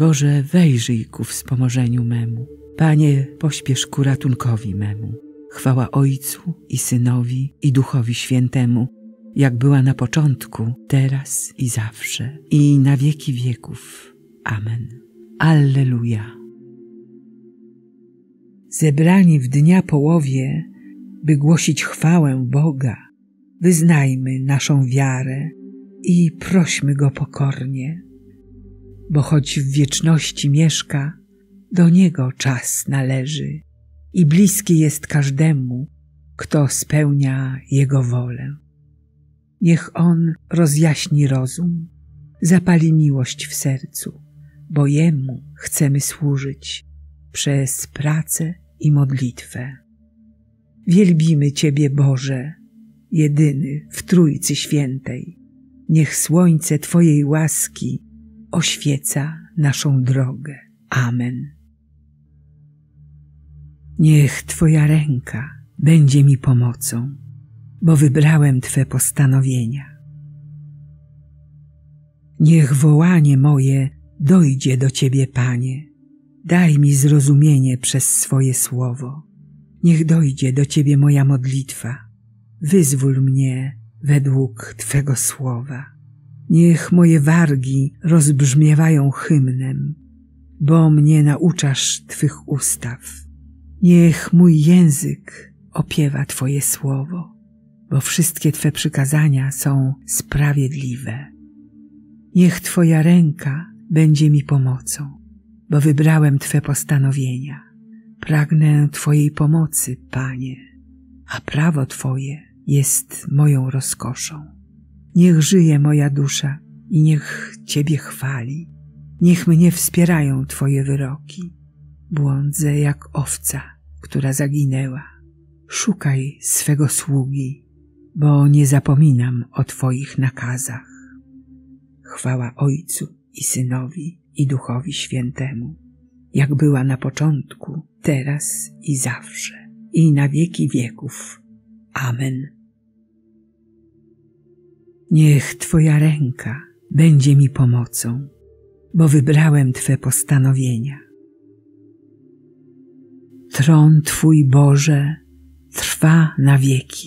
Boże, wejrzyj ku wspomożeniu memu. Panie, pośpiesz ku ratunkowi memu. Chwała Ojcu i Synowi i Duchowi Świętemu, jak była na początku, teraz i zawsze, i na wieki wieków. Amen. Alleluja. Zebrani w dnia połowie, by głosić chwałę Boga, wyznajmy naszą wiarę i prośmy Go pokornie, bo choć w wieczności mieszka, do Niego czas należy i bliski jest każdemu, kto spełnia Jego wolę. Niech On rozjaśni rozum, zapali miłość w sercu, bo Jemu chcemy służyć przez pracę i modlitwę. Wielbimy Ciebie, Boże, jedyny w Trójcy Świętej. Niech słońce Twojej łaski oświeca naszą drogę. Amen. Niech Twoja ręka będzie mi pomocą, bo wybrałem Twe postanowienia. Niech wołanie moje dojdzie do Ciebie, Panie. Daj mi zrozumienie przez swoje słowo. Niech dojdzie do Ciebie moja modlitwa. Wyzwól mnie według Twego słowa. Niech moje wargi rozbrzmiewają hymnem, bo mnie nauczasz Twych ustaw. Niech mój język opiewa Twoje słowo, bo wszystkie Twe przykazania są sprawiedliwe. Niech Twoja ręka będzie mi pomocą, bo wybrałem Twe postanowienia. Pragnę Twojej pomocy, Panie, a prawo Twoje jest moją rozkoszą. Niech żyje moja dusza i niech Ciebie chwali. Niech mnie wspierają Twoje wyroki. Błądzę jak owca, która zaginęła. Szukaj swego sługi, bo nie zapominam o Twoich nakazach. Chwała Ojcu i Synowi i Duchowi Świętemu, jak była na początku, teraz i zawsze, i na wieki wieków. Amen. Niech Twoja ręka będzie mi pomocą, bo wybrałem Twe postanowienia. Tron Twój, Boże, trwa na wieki.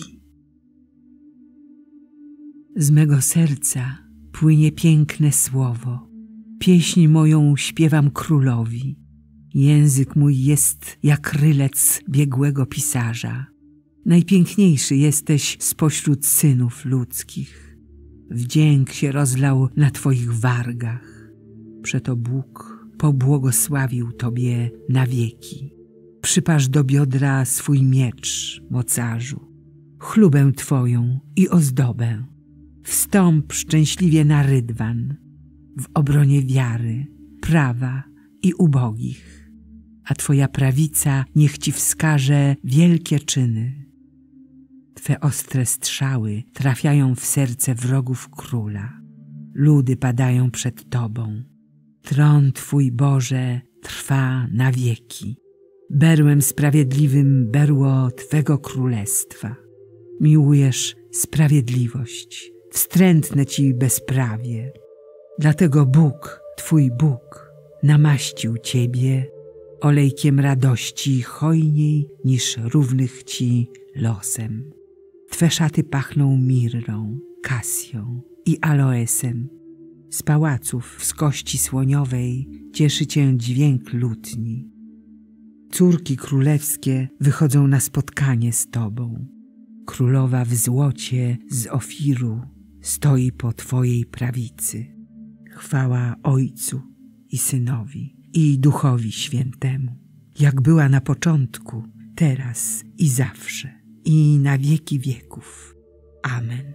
Z mego serca płynie piękne słowo. Pieśń moją śpiewam Królowi. Język mój jest jak rylec biegłego pisarza. Najpiękniejszy jesteś spośród synów ludzkich. Wdzięk się rozlał na Twoich wargach. Przeto Bóg pobłogosławił Tobie na wieki. Przypasz do biodra swój miecz, mocarzu, chlubę Twoją i ozdobę. Wstąp szczęśliwie na rydwan, w obronie wiary, prawa i ubogich, a Twoja prawica niech Ci wskaże wielkie czyny. Twe ostre strzały trafiają w serce wrogów króla. Ludy padają przed Tobą. Tron Twój, Boże, trwa na wieki. Berłem sprawiedliwym berło Twego królestwa. Miłujesz sprawiedliwość, wstrętne Ci bezprawie. Dlatego Bóg, Twój Bóg, namaścił Ciebie olejkiem radości hojniej niż równych Ci losem. Twe szaty pachną mirrą, kasją i aloesem. Z pałaców z kości słoniowej cieszy Cię dźwięk lutni. Córki królewskie wychodzą na spotkanie z Tobą. Królowa w złocie z Ofiru stoi po Twojej prawicy. Chwała Ojcu i Synowi i Duchowi Świętemu, jak była na początku, teraz i zawsze, i na wieki wieków. Amen.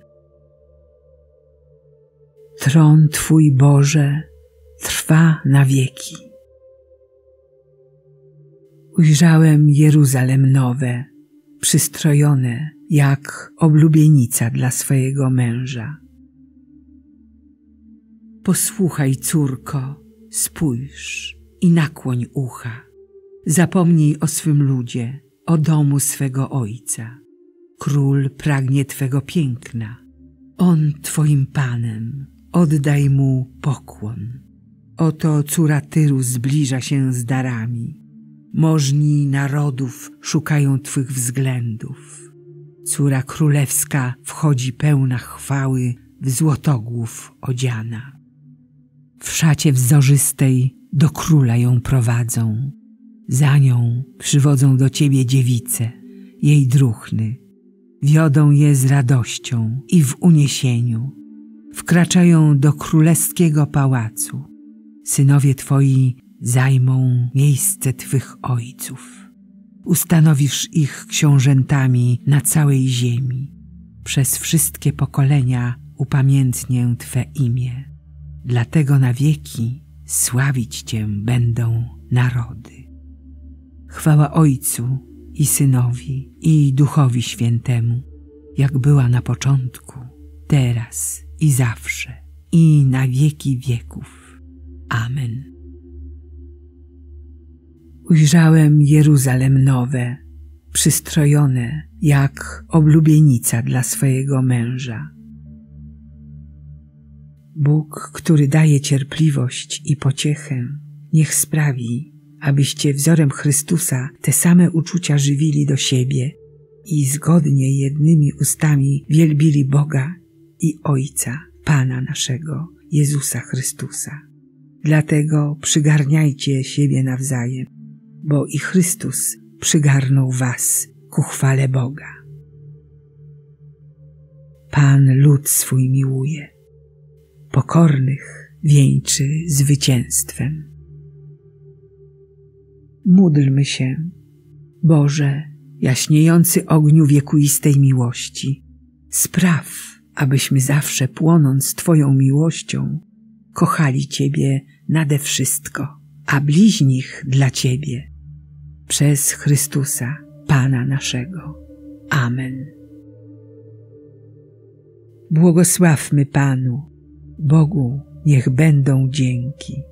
Tron Twój, Boże, trwa na wieki. Ujrzałem Jeruzalem nowe, przystrojone jak oblubienica dla swojego męża. Posłuchaj, córko, spójrz i nakłoń ucha. Zapomnij o swym ludzie, o domu swego ojca. Król pragnie Twego piękna. On Twoim Panem, oddaj Mu pokłon. Oto córa Tyru zbliża się z darami. Możni narodów szukają Twych względów. Córa królewska wchodzi pełna chwały, w złotogłów odziana. W szacie wzorzystej do króla ją prowadzą. Za nią przywodzą do Ciebie dziewice, jej druhny. Wiodą je z radością i w uniesieniu. Wkraczają do królewskiego pałacu. Synowie Twoi zajmą miejsce Twych ojców. Ustanowisz ich książętami na całej ziemi. Przez wszystkie pokolenia upamiętnię Twe imię. Dlatego na wieki sławić Cię będą narody. Chwała Ojcu i Synowi i Duchowi Świętemu, jak była na początku, teraz i zawsze, i na wieki wieków. Amen. Ujrzałem Jeruzalem nowe, przystrojone jak oblubienica dla swojego męża. Bóg, który daje cierpliwość i pociechę, niech sprawi, abyście wzorem Chrystusa te same uczucia żywili do siebie i zgodnie jednymi ustami wielbili Boga i Ojca, Pana naszego, Jezusa Chrystusa. Dlatego przygarniajcie siebie nawzajem, bo i Chrystus przygarnął was ku chwale Boga. Pan lud swój miłuje, pokornych wieńczy zwycięstwem. Módlmy się. Boże, jaśniejący ogniu wiekuistej miłości, spraw, abyśmy zawsze płonąc Twoją miłością kochali Ciebie nade wszystko, a bliźnich dla Ciebie. Przez Chrystusa, Pana naszego. Amen. Błogosławmy Panu, Bogu niech będą dzięki.